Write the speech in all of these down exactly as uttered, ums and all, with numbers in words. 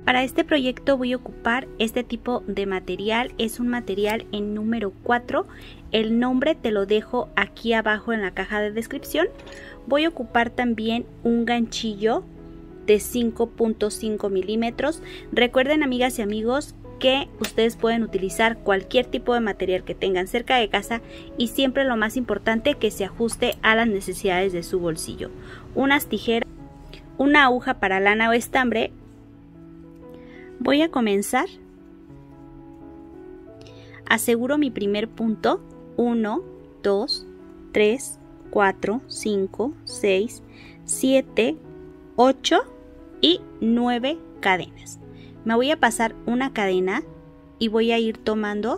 Para este proyecto voy a ocupar este tipo de material, es un material en número cuatro, el nombre te lo dejo aquí abajo en la caja de descripción. Voy a ocupar también un ganchillo de cinco punto cinco milímetros. Recuerden, amigas y amigos, que ustedes pueden utilizar cualquier tipo de material que tengan cerca de casa y siempre lo más importante que se ajuste a las necesidades de su bolsillo. Unas tijeras, una aguja para lana o estambre. Voy a comenzar. Aseguro mi primer punto. uno, dos, tres, cuatro, cinco, seis, siete, ocho y nueve cadenas. Me voy a pasar una cadena y voy a ir tomando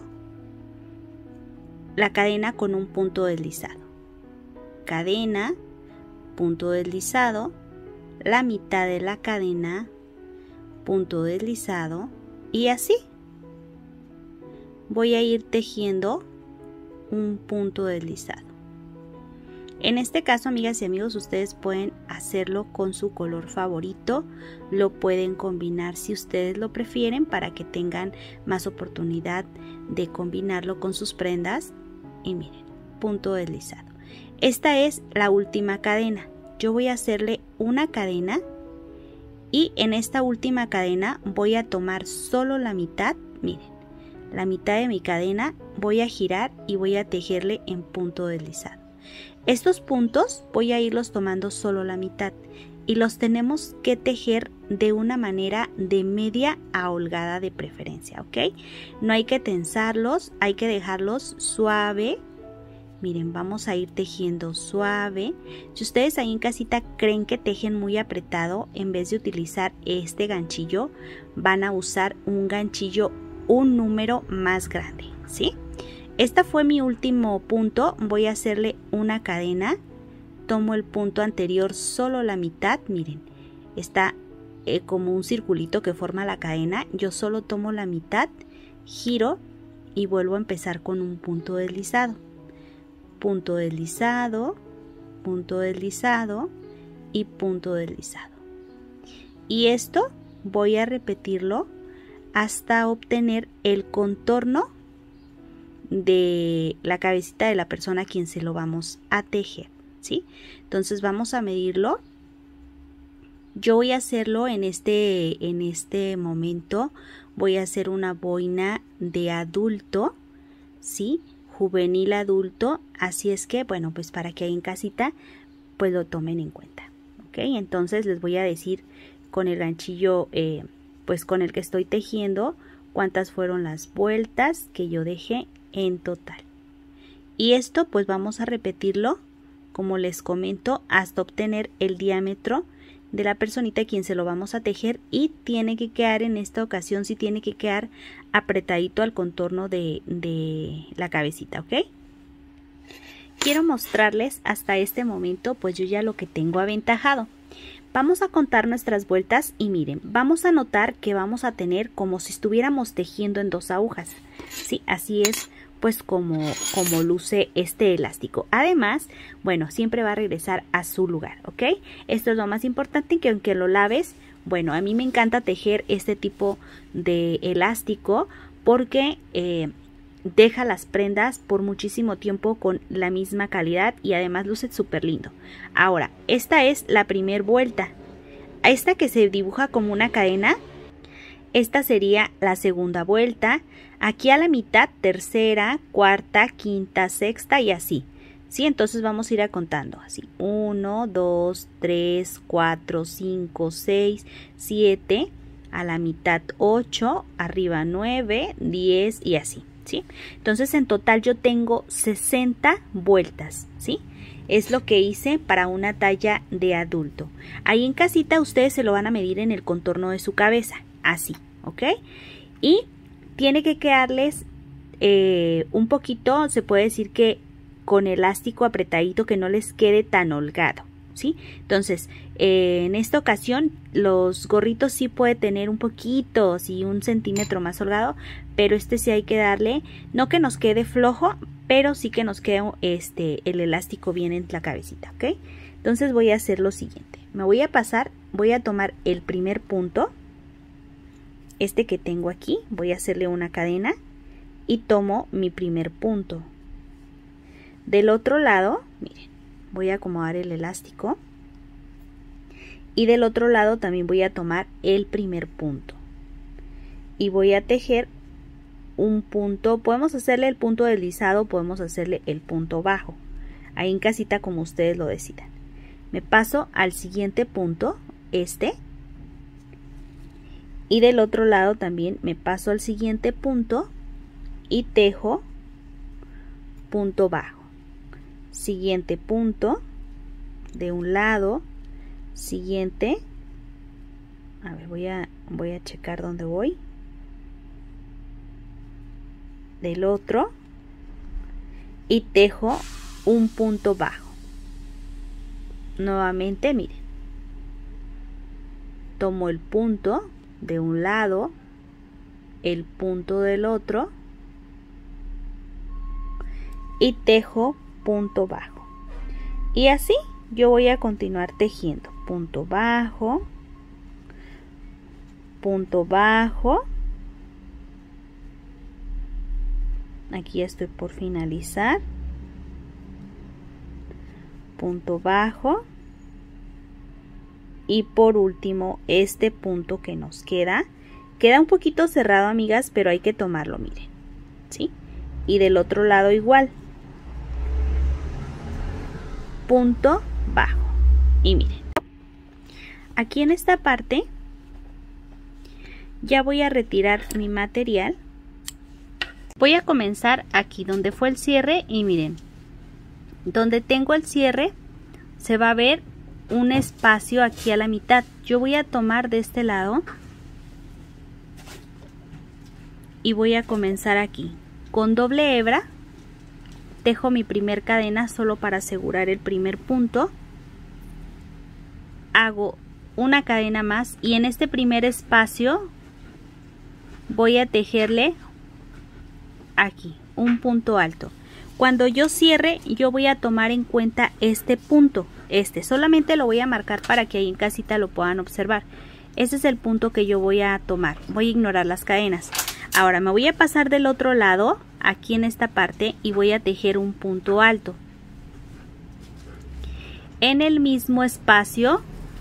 la cadena con un punto deslizado. Cadena, punto deslizado, la mitad de la cadena, punto deslizado y así. Voy a ir tejiendo un punto deslizado. En este caso, amigas y amigos, ustedes pueden hacerlo con su color favorito, lo pueden combinar si ustedes lo prefieren para que tengan más oportunidad de combinarlo con sus prendas. Y miren, punto deslizado. Esta es la última cadena. Yo voy a hacerle una cadena y en esta última cadena voy a tomar solo la mitad, miren, la mitad de mi cadena, voy a girar y voy a tejerle en punto deslizado. Estos puntos voy a irlos tomando solo la mitad y los tenemos que tejer de una manera de media a holgada de preferencia, ¿ok? No hay que tensarlos, hay que dejarlos suave. Miren, vamos a ir tejiendo suave. Si ustedes ahí en casita creen que tejen muy apretado, en vez de utilizar este ganchillo, van a usar un ganchillo un número más grande, ¿sí? Este fue mi último punto. Voy a hacerle una cadena. Tomo el punto anterior solo la mitad. Miren, está eh, como un circulito que forma la cadena. Yo solo tomo la mitad, giro y vuelvo a empezar con un punto deslizado. Punto deslizado, punto deslizado y punto deslizado. Y esto voy a repetirlo hasta obtener el contorno de la cabecita de la persona a quien se lo vamos a tejer, ¿sí? Entonces vamos a medirlo. Yo voy a hacerlo en este, en este momento. Voy a hacer una boina de adulto, ¿sí? Juvenil adulto. Así es que, bueno, pues para que ahí en casita pues lo tomen en cuenta, ¿ok? Entonces les voy a decir con el ganchillo eh, pues con el que estoy tejiendo cuántas fueron las vueltas que yo dejé en total. Y esto pues vamos a repetirlo, como les comento, hasta obtener el diámetro de la personita a quien se lo vamos a tejer, y tiene que quedar en esta ocasión, sí tiene que quedar apretadito al contorno de, de la cabecita, ¿ok? Quiero mostrarles hasta este momento pues yo ya lo que tengo aventajado. Vamos a contar nuestras vueltas y miren, vamos a notar que vamos a tener como si estuviéramos tejiendo en dos agujas. Sí, así es pues como, como luce este elástico. Además, bueno, siempre va a regresar a su lugar, ¿ok? Esto es lo más importante, que aunque lo laves, bueno, a mí me encanta tejer este tipo de elástico porque eh, deja las prendas por muchísimo tiempo con la misma calidad y además luce súper lindo. Ahora, esta es la primera vuelta. Esta que se dibuja como una cadena, esta sería la segunda vuelta. Aquí a la mitad, tercera, cuarta, quinta, sexta y así, ¿sí? Entonces vamos a ir a contando así. uno, dos, tres, cuatro, cinco, seis, siete, a la mitad ocho, arriba nueve, diez y así, ¿sí? Entonces en total yo tengo sesenta vueltas, ¿sí? Es lo que hice para una talla de adulto. Ahí en casita ustedes se lo van a medir en el contorno de su cabeza, así, ¿ok? Y tiene que quedarles eh, un poquito, se puede decir que con elástico apretadito, que no les quede tan holgado, ¿sí? Entonces, eh, en esta ocasión los gorritos sí puede tener un poquito, sí, un centímetro más holgado, pero este sí hay que darle, no que nos quede flojo, pero sí que nos quede este, el elástico bien en la cabecita, ¿ok? Entonces voy a hacer lo siguiente, me voy a pasar, voy a tomar el primer punto, este que tengo aquí, voy a hacerle una cadena y tomo mi primer punto. Del otro lado, miren, voy a acomodar el elástico y del otro lado también voy a tomar el primer punto y voy a tejer un punto. Podemos hacerle el punto deslizado, podemos hacerle el punto bajo, ahí en casita como ustedes lo decidan. Me paso al siguiente punto, este, y del otro lado también me paso al siguiente punto y tejo punto bajo, siguiente punto de un lado, siguiente, a ver, voy a voy a checar dónde voy, del otro, y tejo un punto bajo. Nuevamente, miren, tomo el punto de un lado, el punto del otro y tejo punto bajo, y así yo voy a continuar tejiendo punto bajo, punto bajo. Aquí estoy por finalizar, punto bajo, y por último este punto que nos queda queda un poquito cerrado, amigas, pero hay que tomarlo, miren, ¿sí? Y del otro lado igual, punto bajo, y miren, aquí en esta parte ya voy a retirar mi material. Voy a comenzar aquí donde fue el cierre y miren, donde tengo el cierre se va a ver un espacio aquí a la mitad. Yo voy a tomar de este lado y voy a comenzar aquí con doble hebra, tejo mi primer cadena solo para asegurar el primer punto, hago una cadena más y en este primer espacio voy a tejerle aquí un punto alto. Cuando yo cierre, yo voy a tomar en cuenta este punto, este solamente lo voy a marcar para que ahí en casita lo puedan observar. Este es el punto que yo voy a tomar, voy a ignorar las cadenas. Ahora me voy a pasar del otro lado, aquí en esta parte, y voy a tejer un punto alto. En el mismo espacio,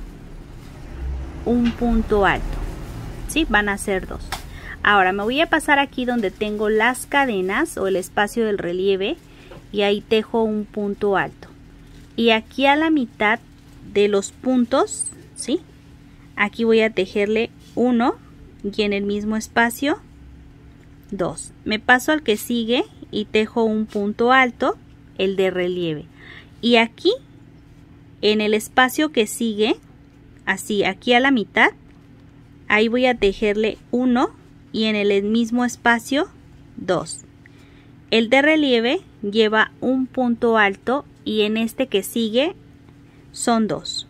un punto alto, ¿sí? Van a ser dos. Ahora me voy a pasar aquí donde tengo las cadenas o el espacio del relieve y ahí tejo un punto alto. Y aquí a la mitad de los puntos, ¿sí? Aquí voy a tejerle uno y en el mismo espacio dos. Me paso al que sigue y tejo un punto alto, el de relieve. Y aquí en el espacio que sigue, así aquí a la mitad, ahí voy a tejerle uno y en el mismo espacio dos. El de relieve lleva un punto alto y en este que sigue son dos.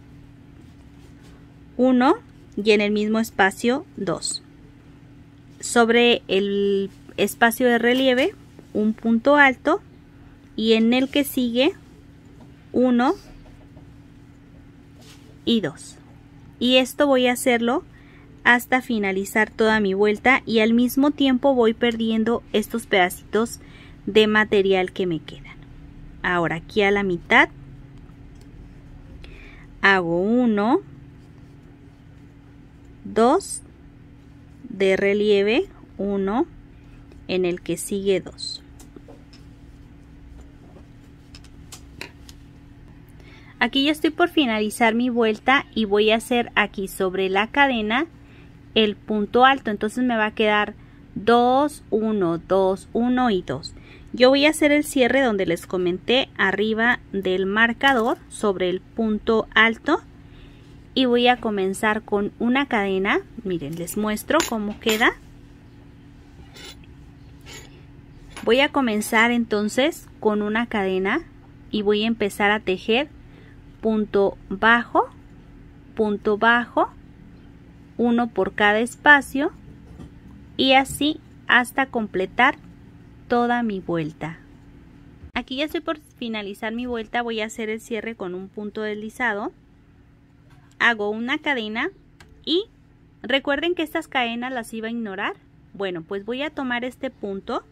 uno y en el mismo espacio dos. Sobre el espacio de relieve un punto alto y en el que sigue uno y dos. Y esto voy a hacerlo hasta finalizar toda mi vuelta y al mismo tiempo voy perdiendo estos pedacitos de material que me quedan. Ahora aquí a la mitad hago uno, dos, de relieve uno, en el que sigue dos. Aquí ya estoy por finalizar mi vuelta y voy a hacer aquí sobre la cadena el punto alto, entonces me va a quedar dos, uno, dos, uno y dos. Yo voy a hacer el cierre donde les comenté arriba del marcador sobre el punto alto y voy a comenzar con una cadena. Miren, les muestro cómo queda. Voy a comenzar entonces con una cadena y voy a empezar a tejer punto bajo, punto bajo, uno por cada espacio y así hasta completar toda mi vuelta. Aquí ya estoy por finalizar mi vuelta, voy a hacer el cierre con un punto deslizado, hago una cadena y Recuerden que estas cadenas las iba a ignorar. Bueno, pues voy a tomar este punto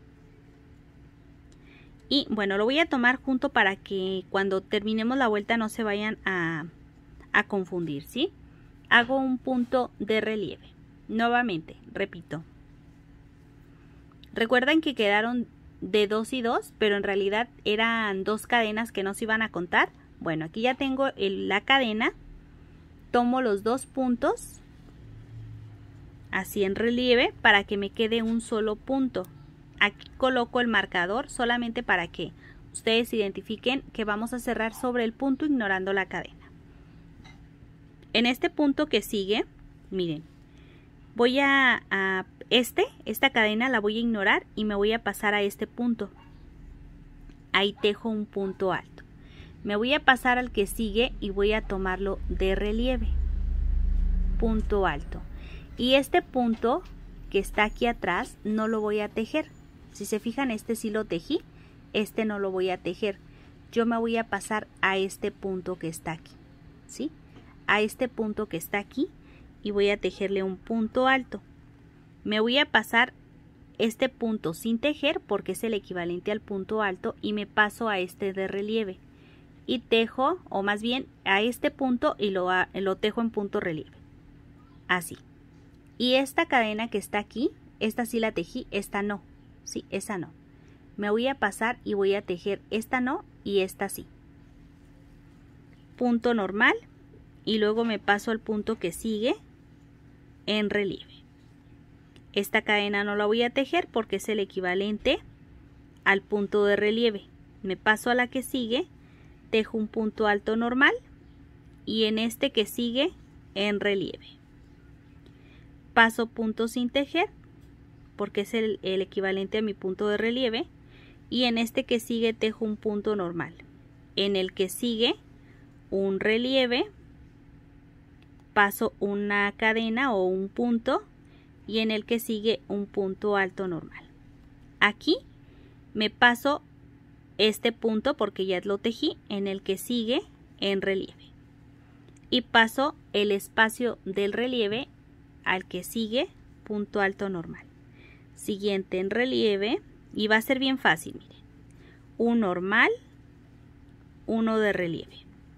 y bueno, lo voy a tomar junto para que cuando terminemos la vuelta no se vayan a, a confundir, ¿sí? Hago un punto de relieve. Nuevamente, repito. Recuerden que quedaron de dos y dos, pero en realidad eran dos cadenas que no se iban a contar. Bueno, aquí ya tengo el, la cadena. Tomo los dos puntos así en relieve para que me quede un solo punto. Aquí coloco el marcador solamente para que ustedes identifiquen que vamos a cerrar sobre el punto ignorando la cadena. En este punto que sigue, miren, voy a, a este, esta cadena la voy a ignorar y me voy a pasar a este punto. Ahí tejo un punto alto. Me voy a pasar al que sigue y voy a tomarlo de relieve. Punto alto. Y este punto que está aquí atrás no lo voy a tejer. Si se fijan, este sí lo tejí, este no lo voy a tejer. Yo me voy a pasar a este punto que está aquí, ¿sí? A este punto que está aquí y voy a tejerle un punto alto. Me voy a pasar este punto sin tejer porque es el equivalente al punto alto y me paso a este de relieve. Y tejo, o más bien a este punto y lo, lo tejo en punto relieve. Así. Y esta cadena que está aquí, esta sí la tejí, esta no. Sí, esa no. Me voy a pasar y voy a tejer esta no y esta sí. Punto normal y luego me paso al punto que sigue en relieve. Esta cadena no la voy a tejer porque es el equivalente al punto de relieve. Me paso a la que sigue, tejo un punto alto normal y en este que sigue en relieve. Paso punto sin tejer porque es el, el equivalente a mi punto de relieve y en este que sigue tejo un punto normal. En el que sigue un relieve, paso una cadena o un punto y en el que sigue un punto alto normal. Aquí me paso este punto porque ya lo tejí, en el que sigue en relieve y paso el espacio del relieve al que sigue punto alto normal. Siguiente en relieve y va a ser bien fácil, miren. Un normal, uno de relieve.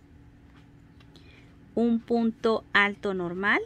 Un punto alto normal.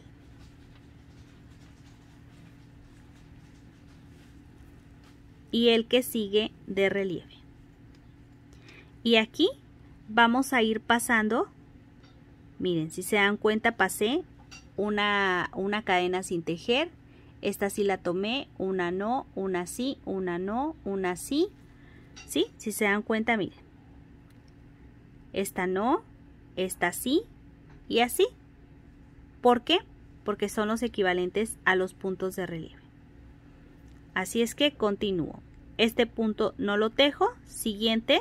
Y el que sigue de relieve. Y aquí vamos a ir pasando, miren, si se dan cuenta pasé una, una cadena sin tejer, esta sí la tomé, una no, una sí, una no, una sí, ¿sí? Si se dan cuenta, miren, esta no, esta sí y así. ¿Por qué? Porque son los equivalentes a los puntos de relieve. Así es que continúo. Este punto no lo tejo, siguiente,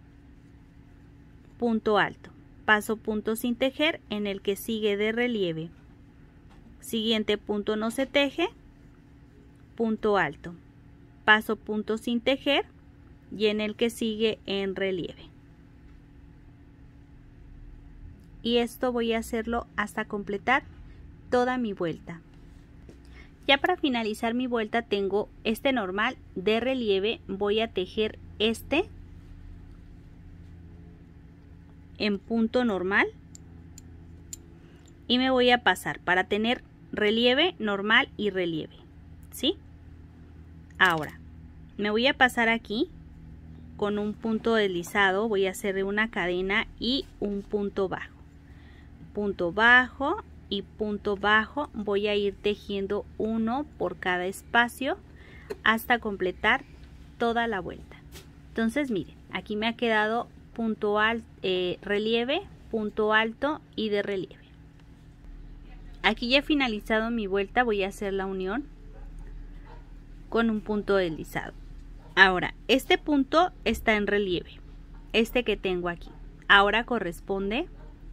punto alto. Paso punto sin tejer en el que sigue de relieve. Siguiente punto no se teje, punto alto. Paso punto sin tejer y en el que sigue en relieve. Y esto voy a hacerlo hasta completar toda mi vuelta. Ya para finalizar mi vuelta tengo este normal de relieve, voy a tejer este en punto normal y me voy a pasar para tener relieve, normal y relieve, ¿sí? Ahora me voy a pasar aquí con un punto deslizado, voy a hacer una cadena y un punto bajo, punto bajo y punto bajo, voy a ir tejiendo uno por cada espacio hasta completar toda la vuelta. Entonces miren, aquí me ha quedado punto alto, eh, relieve, punto alto y de relieve. Aquí ya he finalizado mi vuelta, voy a hacer la unión con un punto deslizado. Ahora este punto está en relieve, este que tengo aquí. Ahora corresponde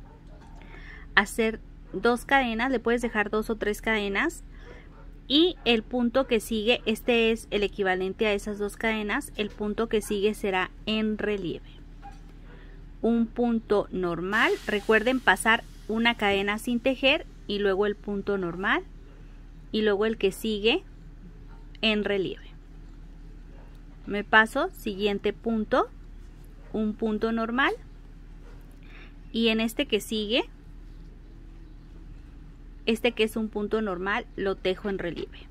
hacer dos cadenas, le puedes dejar dos o tres cadenas y el punto que sigue, este es el equivalente a esas dos cadenas, el punto que sigue será en relieve. Un punto normal, recuerden pasar una cadena sin tejer y luego el punto normal y luego el que sigue en relieve. Me paso, siguiente punto, un punto normal, y en este que sigue, este que es un punto normal, lo tejo en relieve.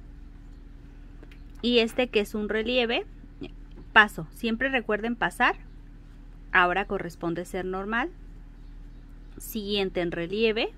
Y este que es un relieve, paso, siempre recuerden pasar, ahora corresponde ser normal, siguiente en relieve,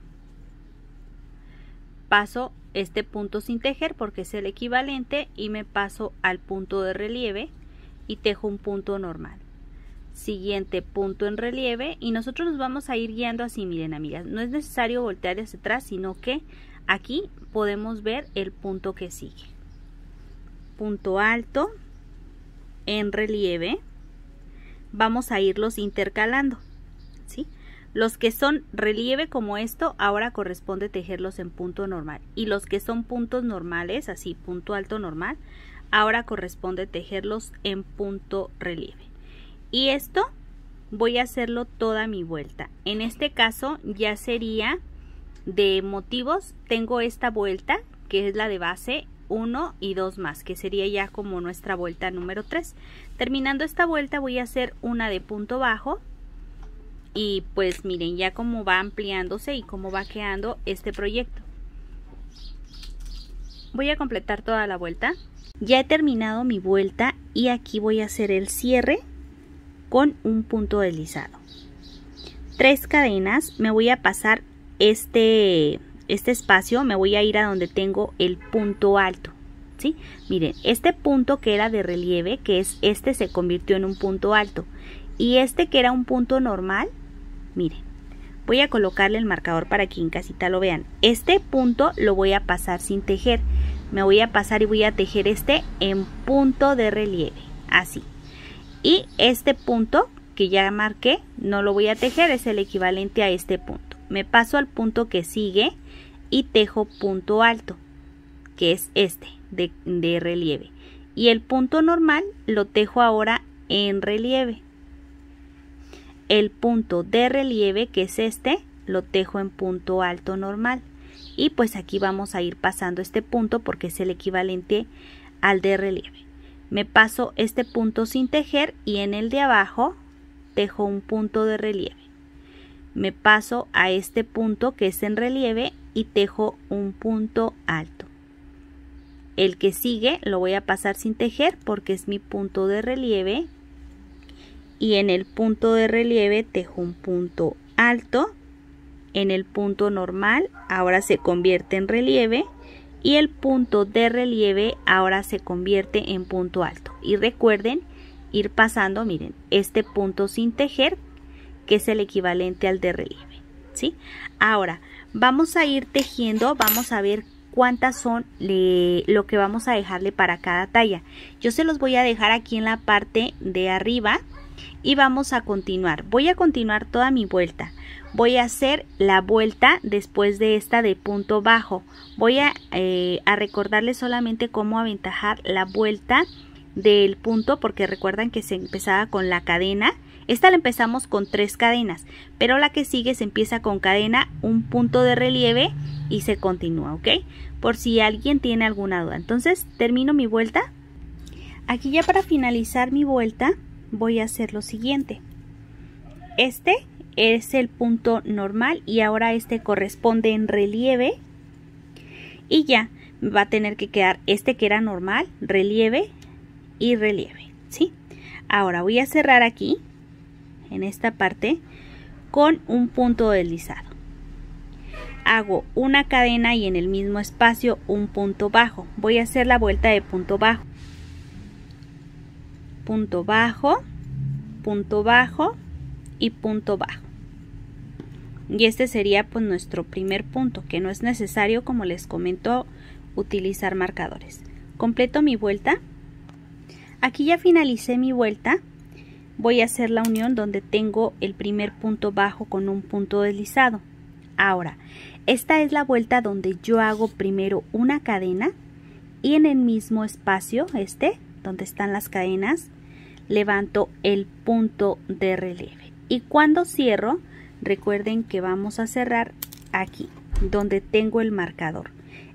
paso este punto sin tejer porque es el equivalente y me paso al punto de relieve y tejo un punto normal. Siguiente punto en relieve y nosotros nos vamos a ir guiando así, miren amigas, no es necesario voltear hacia atrás, sino que aquí podemos ver el punto que sigue. Punto alto en relieve, vamos a irlos intercalando, ¿sí? Los que son relieve como esto, ahora corresponde tejerlos en punto normal, y los que son puntos normales, así punto alto normal, ahora corresponde tejerlos en punto relieve. Y esto voy a hacerlo toda mi vuelta. En este caso ya sería de motivos, tengo esta vuelta que es la de base uno y dos más, que sería ya como nuestra vuelta número tres. Terminando esta vuelta voy a hacer una de punto bajo y pues miren ya cómo va ampliándose y cómo va quedando este proyecto. Voy a completar toda la vuelta. Ya he terminado mi vuelta y aquí voy a hacer el cierre con un punto deslizado. Tres cadenas, me voy a pasar este, este espacio, me voy a ir a donde tengo el punto alto, ¿sí? Miren, este punto que era de relieve, que es este, se convirtió en un punto alto. Y este que era un punto normal, miren, voy a colocarle el marcador para que en casita lo vean. Este punto lo voy a pasar sin tejer. Me voy a pasar y voy a tejer este en punto de relieve, así. Y este punto que ya marqué no lo voy a tejer, es el equivalente a este punto. Me paso al punto que sigue y tejo punto alto, que es este de, de relieve. Y el punto normal lo tejo ahora en relieve. El punto de relieve, que es este, lo tejo en punto alto normal. Y pues aquí vamos a ir pasando este punto porque es el equivalente al de relieve. Me paso este punto sin tejer y en el de abajo tejo un punto de relieve. Me paso a este punto que es en relieve y tejo un punto alto. El que sigue lo voy a pasar sin tejer porque es mi punto de relieve. Y en el punto de relieve tejo un punto alto. En el punto normal ahora se convierte en relieve. Y el punto de relieve ahora se convierte en punto alto. Y recuerden ir pasando, miren, este punto sin tejer, que es el equivalente al de relieve, ¿sí? Ahora, vamos a ir tejiendo, vamos a ver cuántas son le, lo que vamos a dejarle para cada talla. Yo se los voy a dejar aquí en la parte de arriba y vamos a continuar. Voy a continuar toda mi vuelta. Voy a hacer la vuelta después de esta de punto bajo. Voy a, eh, a recordarles solamente cómo aventajar la vuelta del punto, porque recuerdan que se empezaba con la cadena. Esta la empezamos con tres cadenas, pero la que sigue se empieza con cadena, un punto de relieve y se continúa, ¿ok? Por si alguien tiene alguna duda. Entonces termino mi vuelta. Aquí ya para finalizar mi vuelta voy a hacer lo siguiente. Este es el punto normal y ahora este corresponde en relieve y ya va a tener que quedar este que era normal, relieve y relieve, ¿sí? Ahora voy a cerrar aquí en esta parte con un punto deslizado. Hago una cadena y en el mismo espacio un punto bajo. Voy a hacer la vuelta de punto bajo, punto bajo, punto bajo y punto bajo. Y este sería pues nuestro primer punto, que no es necesario, como les comento, utilizar marcadores. Completo mi vuelta. Aquí ya finalicé mi vuelta. Voy a hacer la unión donde tengo el primer punto bajo con un punto deslizado. Ahora, esta es la vuelta donde yo hago primero una cadena y en el mismo espacio, este, donde están las cadenas, levanto el punto de relieve. Y cuando cierro, recuerden que vamos a cerrar aquí, donde tengo el marcador.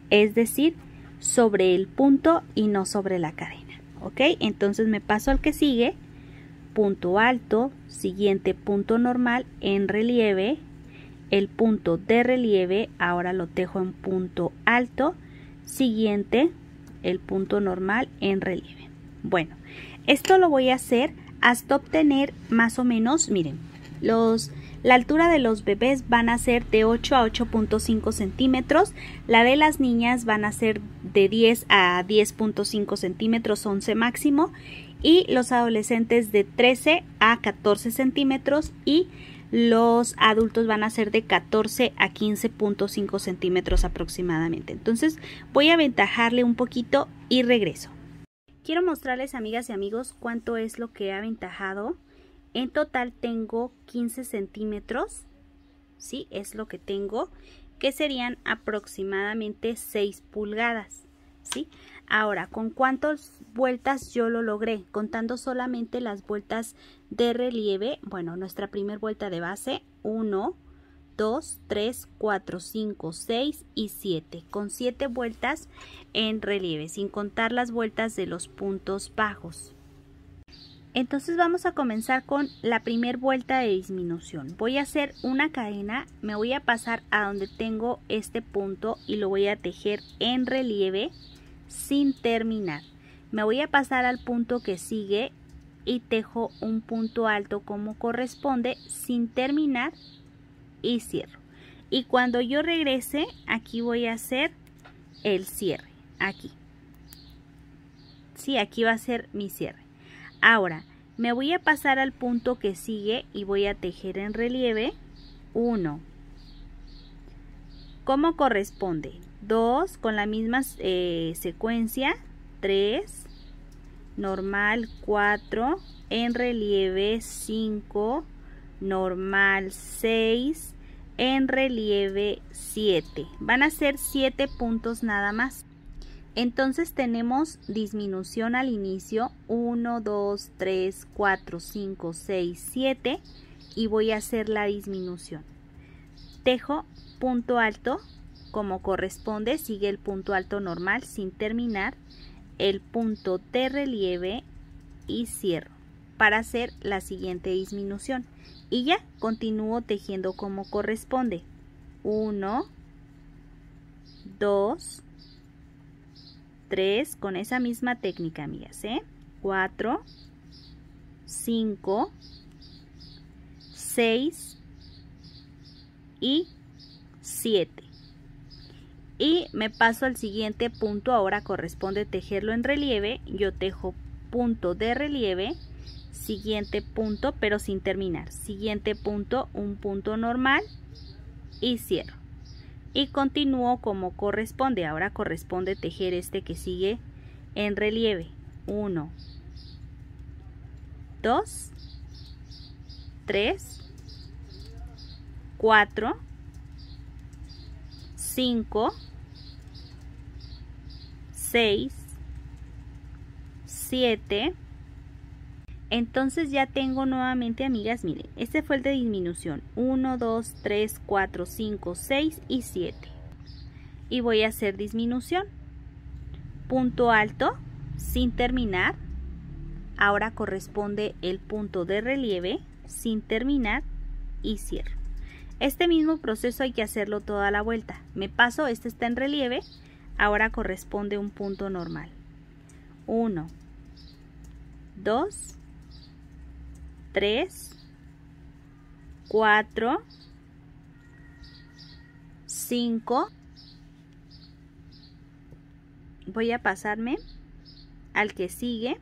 es decir, sobre el punto y no sobre la cadena, ¿ok? Entonces me paso al que sigue, punto alto, siguiente punto normal en relieve, el punto de relieve ahora lo tejo en punto alto, siguiente el punto normal en relieve. Bueno, esto lo voy a hacer hasta obtener más o menos, miren, los, la altura de los bebés van a ser de ocho a ocho punto cinco centímetros, la de las niñas van a ser de diez a diez punto cinco centímetros, once máximo, y los adolescentes de trece a catorce centímetros y los adultos van a ser de catorce a quince punto cinco centímetros aproximadamente. Entonces voy a aventajarle un poquito y regreso. Quiero mostrarles, amigas y amigos, cuánto es lo que he aventajado. En total tengo quince centímetros, ¿sí? Es lo que tengo, que serían aproximadamente seis pulgadas, ¿sí? Ahora, ¿con cuántas vueltas yo lo logré? Contando solamente las vueltas de relieve. Bueno, nuestra primera vuelta de base, uno, dos, tres, cuatro, cinco, seis y siete. Con siete vueltas en relieve, sin contar las vueltas de los puntos bajos. Entonces vamos a comenzar con la primera vuelta de disminución. Voy a hacer una cadena, me voy a pasar a donde tengo este punto y lo voy a tejer en relieve sin terminar. Me voy a pasar al punto que sigue y tejo un punto alto como corresponde sin terminar y cierro. Y cuando yo regrese, aquí voy a hacer el cierre, aquí. Sí, aquí va a ser mi cierre. Ahora, me voy a pasar al punto que sigue y voy a tejer en relieve uno. ¿Cómo corresponde? dos con la misma eh, secuencia, tres, normal cuatro, en relieve cinco, normal seis, en relieve siete. Van a ser siete puntos nada más. Entonces tenemos disminución al inicio, uno, dos, tres, cuatro, cinco, seis, siete y voy a hacer la disminución. Tejo punto alto como corresponde, sigue el punto alto normal sin terminar, el punto de relieve y cierro para hacer la siguiente disminución. Y ya continúo tejiendo como corresponde. uno, dos, tres, con esa misma técnica, amigas, ¿eh? cuatro, cinco, seis y siete. Y me paso al siguiente punto, ahora corresponde tejerlo en relieve, yo tejo punto de relieve, siguiente punto pero sin terminar, siguiente punto, un punto normal y cierro. Y continúo como corresponde, ahora corresponde tejer este que sigue en relieve, uno, dos, tres, cuatro, cinco, seis, siete. Entonces ya tengo nuevamente, amigas, miren, este fue el de disminución, uno, dos, tres, cuatro, cinco, seis y siete. Y voy a hacer disminución, punto alto sin terminar, ahora corresponde el punto de relieve sin terminar y cierro. Este mismo proceso hay que hacerlo toda la vuelta. Me paso, este está en relieve, ahora corresponde un punto normal. uno, dos, tres, cuatro, cinco. Voy a pasarme al que sigue.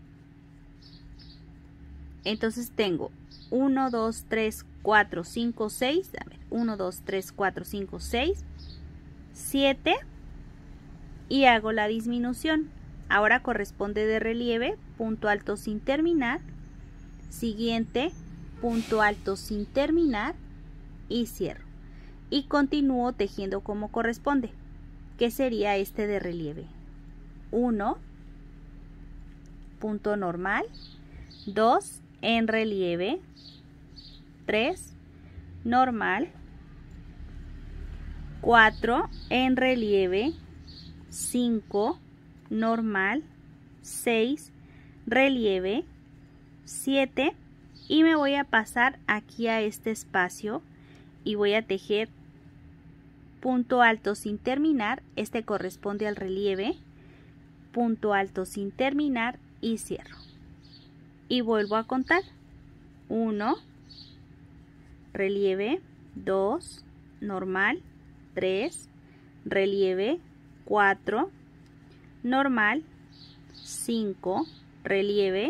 Entonces tengo uno, dos, tres, cuatro, cinco, seis. A ver, uno, dos, tres, cuatro, cinco, seis, siete. Y hago la disminución. Ahora corresponde de relieve, punto alto sin terminar. Siguiente, punto alto sin terminar y cierro. Y continúo tejiendo como corresponde, que sería este de relieve. uno, punto normal, dos, en relieve, tres, normal, cuatro, en relieve, cinco, normal, seis, relieve, siete, y me voy a pasar aquí a este espacio y voy a tejer punto alto sin terminar. Este corresponde al relieve, punto alto sin terminar y cierro. Y vuelvo a contar. uno, relieve, dos, normal, tres, relieve, cuatro, normal, cinco, relieve,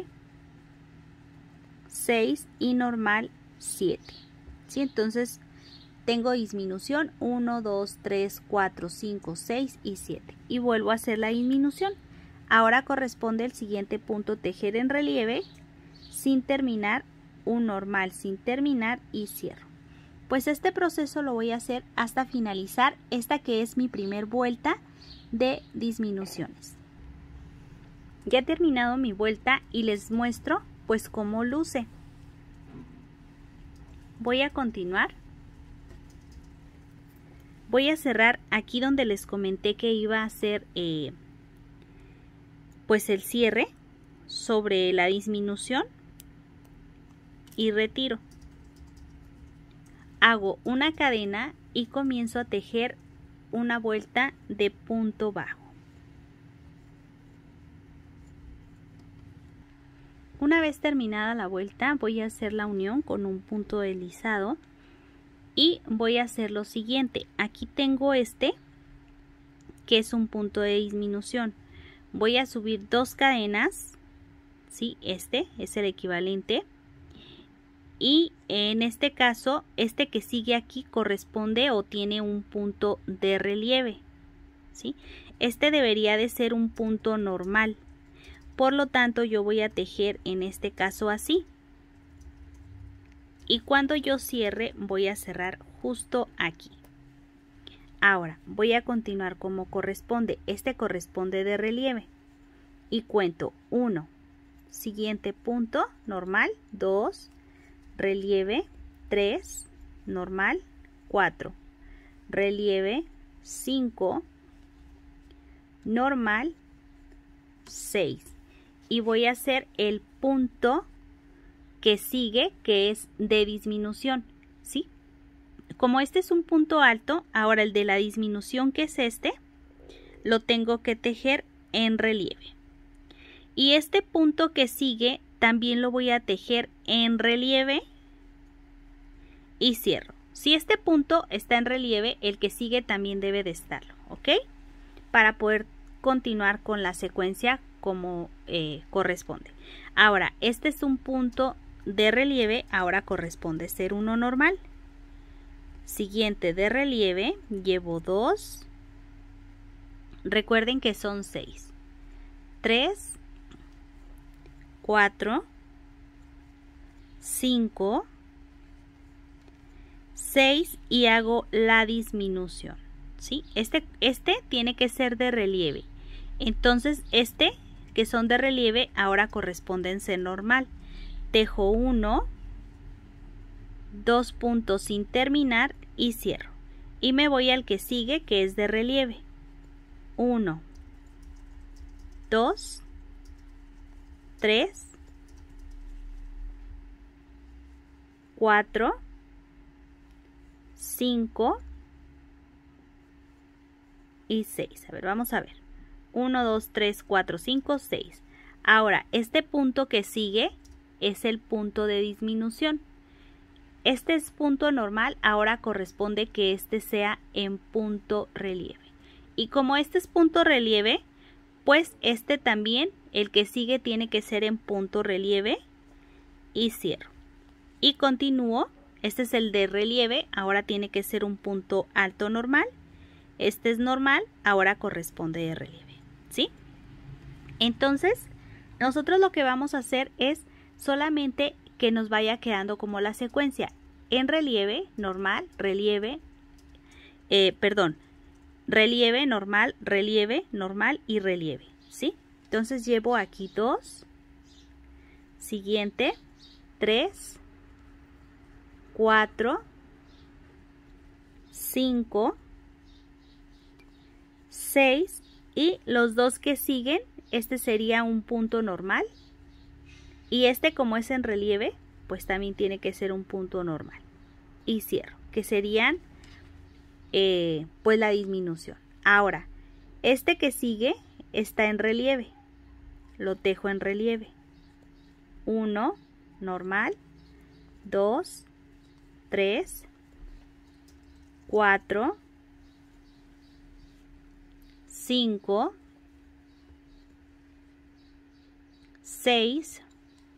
seis y normal, siete. ¿Sí? Entonces tengo disminución uno, dos, tres, cuatro, cinco, seis y siete. Y vuelvo a hacer la disminución. Ahora corresponde el siguiente punto, tejer en relieve sin terminar, un normal sin terminar y cierro. Pues este proceso lo voy a hacer hasta finalizar esta que es mi primer vuelta de disminuciones. Ya he terminado mi vuelta y les muestro pues cómo luce. Voy a continuar. Voy a cerrar aquí donde les comenté que iba a hacer eh, pues el cierre sobre la disminución y retiro. Hago una cadena y comienzo a tejer una vuelta de punto bajo. Una vez terminada la vuelta voy a hacer la unión con un punto deslizado y voy a hacer lo siguiente. Aquí tengo este que es un punto de disminución. Voy a subir dos cadenas, ¿sí? Este es el equivalente. Y en este caso, este que sigue aquí corresponde o tiene un punto de relieve, ¿sí? Este debería de ser un punto normal. Por lo tanto, yo voy a tejer en este caso así. Y cuando yo cierre, voy a cerrar justo aquí. Ahora, voy a continuar como corresponde. Este corresponde de relieve. Y cuento uno, siguiente punto, normal, dos, relieve, tres, normal, cuatro, relieve, cinco, normal, seis. Y voy a hacer el punto que sigue, que es de disminución, ¿sí? Como este es un punto alto, ahora el de la disminución, que es este, lo tengo que tejer en relieve. Y este punto que sigue también lo voy a tejer en relieve y cierro. Si este punto está en relieve, el que sigue también debe de estarlo, ¿ok? Para poder continuar con la secuencia como eh, corresponde. Ahora, este es un punto de relieve, ahora corresponde ser uno normal. Siguiente de relieve, llevo dos. Recuerden que son seis. tres, cuatro, cinco, seis y hago la disminución, ¿sí? Este, este tiene que ser de relieve. Entonces este que son de relieve ahora corresponden ser normal. Tejo uno, dos puntos sin terminar y cierro. Y me voy al que sigue, que es de relieve. uno, dos, tres, cuatro, cinco y seis. A ver, vamos a ver. uno, dos, tres, cuatro, cinco, seis. Ahora, este punto que sigue es el punto de disminución. Este es punto normal, ahora corresponde que este sea en punto relieve. Y como este es punto relieve, pues este también, el que sigue, tiene que ser en punto relieve y cierro. Y continúo. Este es el de relieve, ahora tiene que ser un punto alto normal. Este es normal, ahora corresponde de relieve, ¿sí? Entonces, nosotros lo que vamos a hacer es solamente que nos vaya quedando como la secuencia. En relieve, normal, relieve, eh, perdón, relieve, normal, relieve, normal y relieve, ¿sí? Entonces llevo aquí dos, siguiente, tres, cuatro, cinco, seis Y los dos que siguen, este sería un punto normal. Y este, como es en relieve, pues también tiene que ser un punto normal. Y cierro, que serían eh, pues la disminución. Ahora, este que sigue está en relieve. Lo tejo en relieve. uno, normal. dos, tres, cuatro, cinco, seis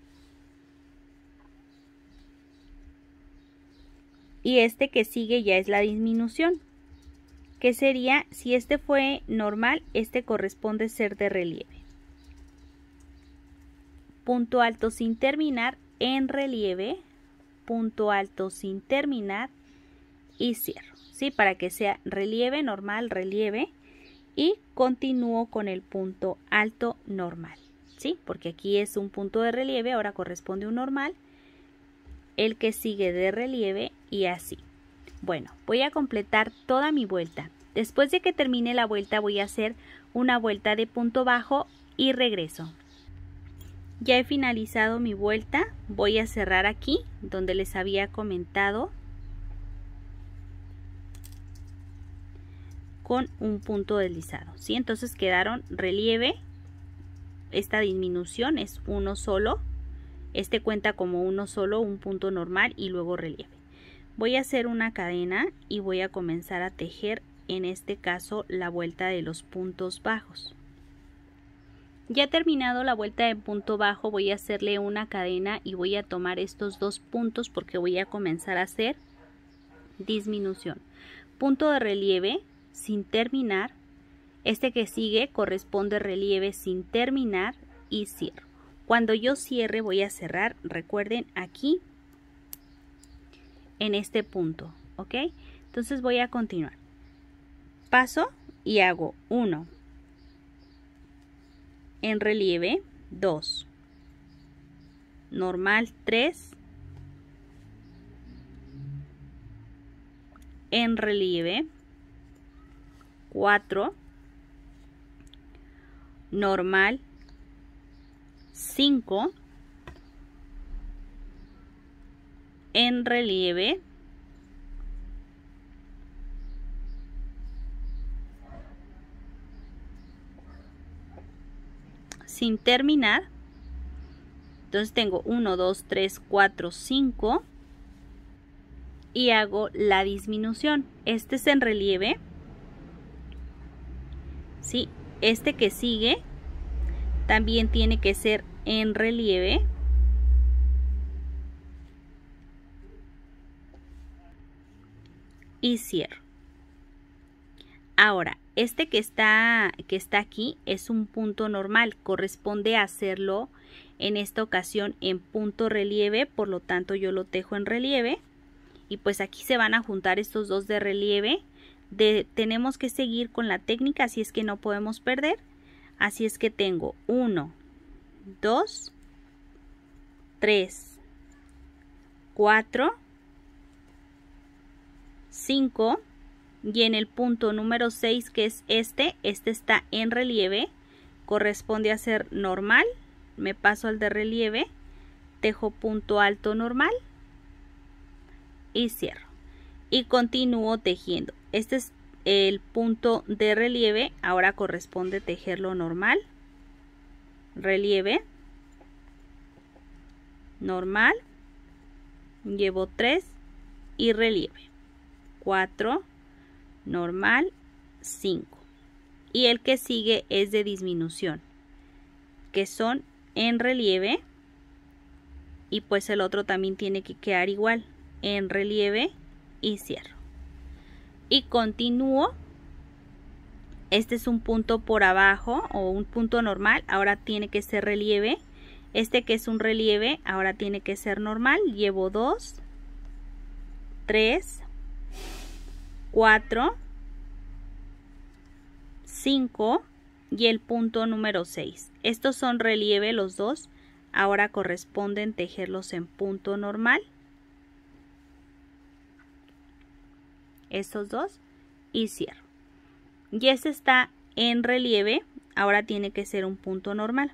y este que sigue ya es la disminución, que sería, si este fue normal, este corresponde ser de relieve. Punto alto sin terminar, en relieve, punto alto sin terminar y cierro, ¿sí? Para que sea relieve, normal, relieve y continúo con el punto alto normal, ¿sí? Porque aquí es un punto de relieve, ahora corresponde un normal, el que sigue de relieve y así. Bueno, voy a completar toda mi vuelta. Después de que termine la vuelta voy a hacer una vuelta de punto bajo y regreso. Ya he finalizado mi vuelta, voy a cerrar aquí donde les había comentado con un punto deslizado, ¿sí? Entonces quedaron relieve, esta disminución es uno solo, este cuenta como uno solo, un punto normal y luego relieve. Voy a hacer una cadena y voy a comenzar a tejer, en este caso, la vuelta de los puntos bajos. Ya terminado la vuelta de punto bajo, voy a hacerle una cadena y voy a tomar estos dos puntos porque voy a comenzar a hacer disminución. Punto de relieve sin terminar, este que sigue corresponde relieve sin terminar y cierro. Cuando yo cierre voy a cerrar, recuerden, aquí en este punto, ¿ok? Entonces voy a continuar. Paso y hago uno. En relieve, dos. Normal, tres. En relieve, cuatro. Normal, cinco. En relieve, sin terminar. Entonces tengo uno, dos, tres, cuatro, cinco y hago la disminución. Este es en relieve, ¿sí? Este que sigue también tiene que ser en relieve. Y cierro. Ahora, este que está, que está aquí es un punto normal, corresponde a hacerlo en esta ocasión en punto relieve, por lo tanto yo lo tejo en relieve y pues aquí se van a juntar estos dos de relieve. De, tenemos que seguir con la técnica, así es que no podemos perder, así es que tengo uno, dos, tres, cuatro, cinco y en el punto número seis, que es este, este está en relieve, corresponde a ser normal, me paso al de relieve, tejo punto alto normal y cierro y continúo tejiendo. Este es el punto de relieve, ahora corresponde tejerlo normal, relieve, normal, llevo tres y relieve, cuatro, normal, cinco y el que sigue es de disminución, que son en relieve y pues el otro también tiene que quedar igual, en relieve y cierro y continúo. Este es un punto por abajo o un punto normal, ahora tiene que ser relieve. Este que es un relieve ahora tiene que ser normal, llevo dos, tres, cuatro, cinco y el punto número seis. Estos son relieve los dos, ahora corresponden tejerlos en punto normal. Estos dos y cierro. Y este está en relieve, ahora tiene que ser un punto normal.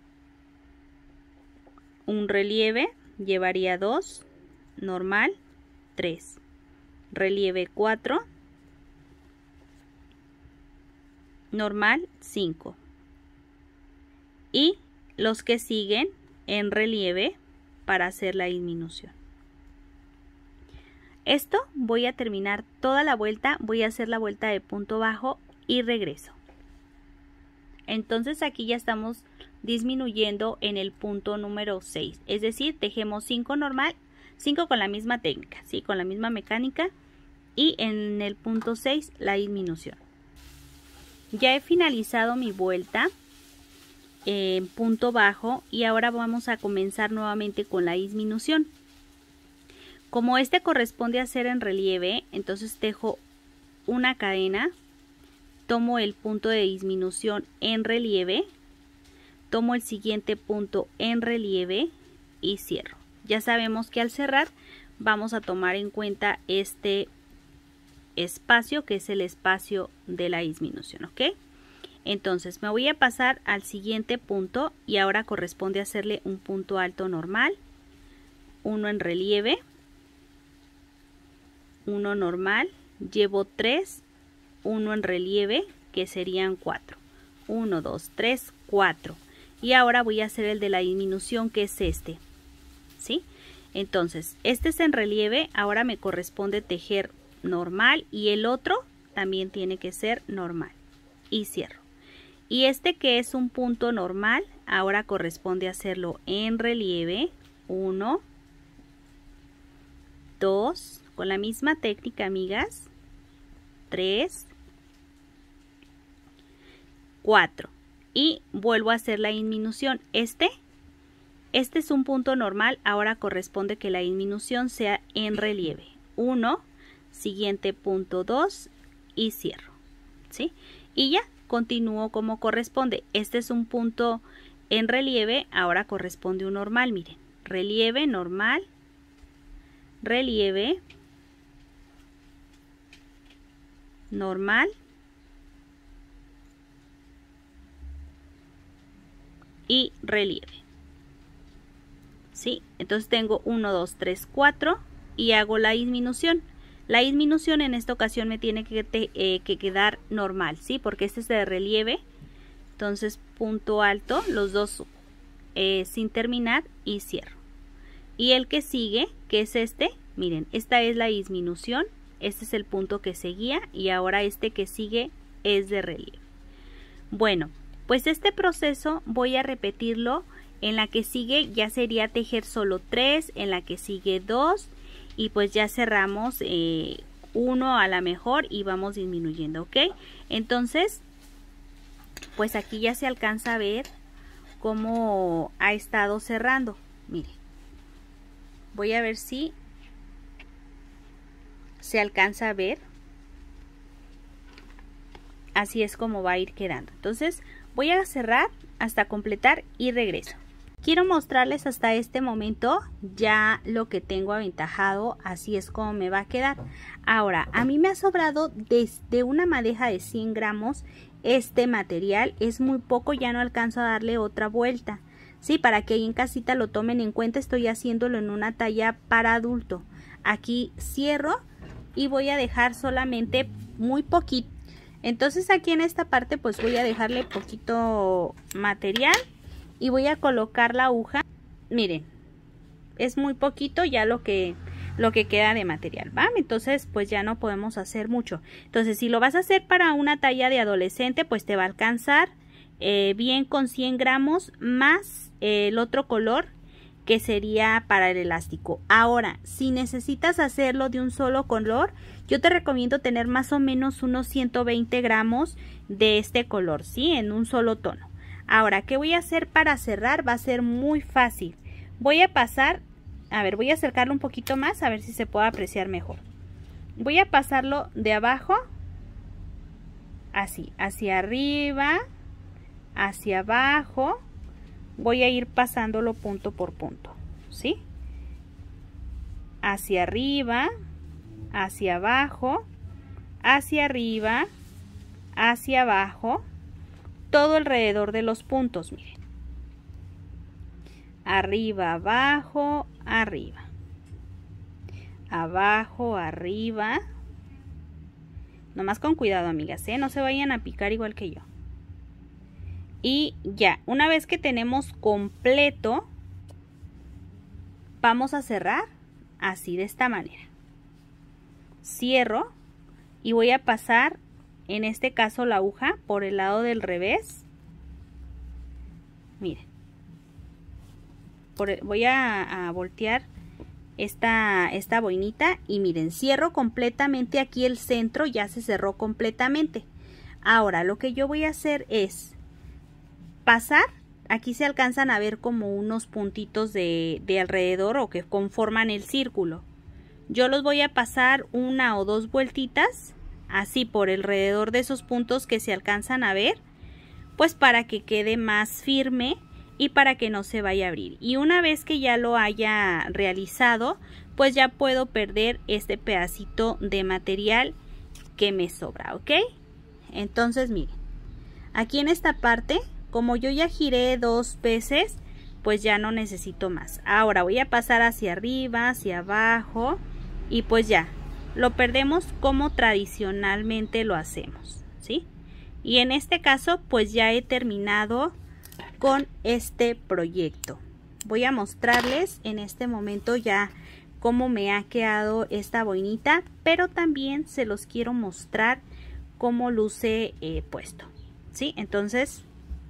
Un relieve llevaría dos, normal tres, relieve cuatro, normal cinco. Y los que siguen en relieve para hacer la disminución. Esto voy a terminar toda la vuelta, voy a hacer la vuelta de punto bajo y regreso. Entonces aquí ya estamos disminuyendo en el punto número seis, es decir, tejemos cinco normal, cinco con la misma técnica, ¿sí? Con la misma mecánica, y en el punto seis la disminución. Ya he finalizado mi vuelta en punto bajo y ahora vamos a comenzar nuevamente con la disminución. Como este corresponde a hacer en relieve, entonces tejo una cadena, tomo el punto de disminución en relieve, tomo el siguiente punto en relieve y cierro. Ya sabemos que al cerrar vamos a tomar en cuenta este espacio que es el espacio de la disminución, ¿ok? Entonces me voy a pasar al siguiente punto y ahora corresponde hacerle un punto alto normal, uno en relieve, uno normal, llevo tres, uno en relieve, que serían cuatro, uno, dos, tres, cuatro, y ahora voy a hacer el de la disminución, que es este, ¿sí? Entonces este es en relieve, ahora me corresponde tejer normal y el otro también tiene que ser normal y cierro. Y este que es un punto normal, ahora corresponde hacerlo en relieve, uno, dos, con la misma técnica, amigas, tres, cuatro, y vuelvo a hacer la disminución. Este, este es un punto normal, ahora corresponde que la disminución sea en relieve, uno, siguiente punto dos y cierro, ¿sí? Y ya continúo como corresponde. Este es un punto en relieve, ahora corresponde un normal, miren, relieve, normal, relieve, normal y relieve, ¿sí? Entonces tengo uno, dos, tres, cuatro y hago la disminución. La disminución en esta ocasión me tiene que, te, eh, que quedar normal, ¿sí? Porque este es de relieve. Entonces punto alto, los dos eh, sin terminar y cierro. Y el que sigue, que es este, miren, esta es la disminución. Este es el punto que seguía y ahora este que sigue es de relieve. Bueno, pues este proceso voy a repetirlo. En la que sigue ya sería tejer solo tres, en la que sigue dos y pues ya cerramos eh, uno a la mejor y vamos disminuyendo, ¿ok? Entonces, pues aquí ya se alcanza a ver cómo ha estado cerrando. Miren, voy a ver si se alcanza a ver. Así es como va a ir quedando. Entonces voy a cerrar hasta completar y regreso. Quiero mostrarles hasta este momento ya lo que tengo aventajado, así es como me va a quedar. Ahora, a mí me ha sobrado desde una madeja de cien gramos este material, es muy poco, ya no alcanzo a darle otra vuelta. Sí, para que ahí en casita lo tomen en cuenta, estoy haciéndolo en una talla para adulto. Aquí cierro y voy a dejar solamente muy poquito. Entonces aquí en esta parte pues voy a dejarle poquito material y voy a colocar la aguja. Miren, es muy poquito ya lo que lo que queda de material, ¿va? Entonces pues ya no podemos hacer mucho. Entonces si lo vas a hacer para una talla de adolescente pues te va a alcanzar eh, bien con cien gramos más eh, el otro color que sería para el elástico. Ahora, si necesitas hacerlo de un solo color, yo te recomiendo tener más o menos unos ciento veinte gramos de este color, ¿sí? En un solo tono. Ahora, ¿qué voy a hacer para cerrar? Va a ser muy fácil. Voy a pasar, a ver, voy a acercarlo un poquito más, a ver si se puede apreciar mejor. Voy a pasarlo de abajo, así, hacia arriba, hacia abajo. Voy a ir pasándolo punto por punto, ¿sí? Hacia arriba, hacia abajo, hacia arriba, hacia abajo, todo alrededor de los puntos, miren. Arriba, abajo, arriba. Abajo, arriba. Nomás con cuidado, amigas, ¿eh? No se vayan a picar igual que yo. Y ya, una vez que tenemos completo, vamos a cerrar así, de esta manera. Cierro y voy a pasar, en este caso, la aguja por el lado del revés. Miren. Por el, voy a, a voltear esta, esta boinita y miren, cierro completamente aquí el centro, ya se cerró completamente. Ahora lo que yo voy a hacer es pasar, aquí se alcanzan a ver como unos puntitos de, de alrededor o que conforman el círculo. Yo los voy a pasar una o dos vueltitas así por alrededor de esos puntos que se alcanzan a ver, pues para que quede más firme y para que no se vaya a abrir. Y una vez que ya lo haya realizado, pues ya puedo perder este pedacito de material que me sobra, ¿ok? Entonces miren, aquí en esta parte, como yo ya giré dos veces, pues ya no necesito más. Ahora voy a pasar hacia arriba, hacia abajo y pues ya lo perdemos como tradicionalmente lo hacemos, ¿sí? Y en este caso pues ya he terminado con este proyecto. Voy a mostrarles en este momento ya cómo me ha quedado esta boinita, pero también se los quiero mostrar cómo luce eh, puesto, ¿sí? Entonces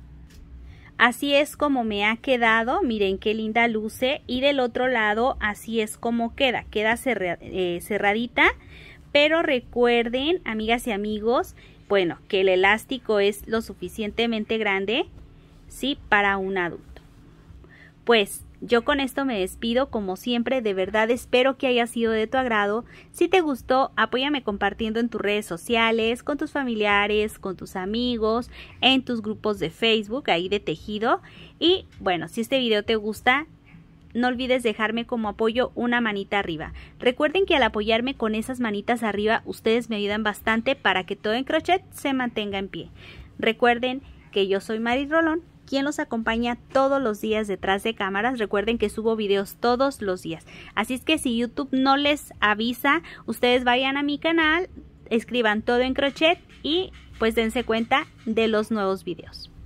así es como me ha quedado, miren qué linda luce, y del otro lado así es como queda, queda cerra, eh, cerradita, pero recuerden, amigas y amigos, bueno, que el elástico es lo suficientemente grande, sí, para un adulto. Pues yo con esto me despido, como siempre, de verdad espero que haya sido de tu agrado. Si te gustó, apóyame compartiendo en tus redes sociales, con tus familiares, con tus amigos, en tus grupos de Facebook, ahí de tejido. Y bueno, si este video te gusta, no olvides dejarme como apoyo una manita arriba. Recuerden que al apoyarme con esas manitas arriba, ustedes me ayudan bastante para que todo en crochet se mantenga en pie. Recuerden que yo soy Mari Rolón, quien los acompaña todos los días detrás de cámaras. Recuerden que subo videos todos los días. Así es que si YouTube no les avisa, ustedes vayan a mi canal, escriban Todo en Crochet y pues dense cuenta de los nuevos videos.